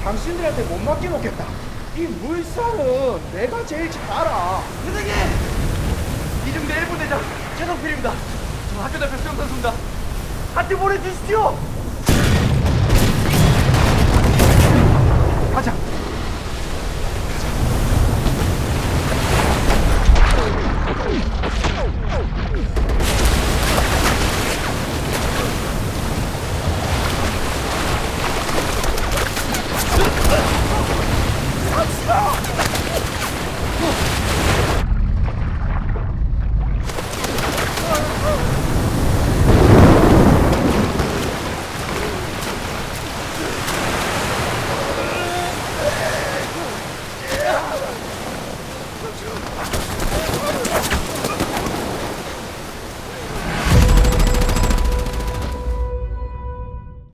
당신들한테 못 맡겨놓겠다. 이 물살은 내가 제일 잘 알아. 선생님! 이중대 1부 대장 최성필입니다. 저 학교 대표 수영 선수입니다. 같이 보내주십시오! 가자.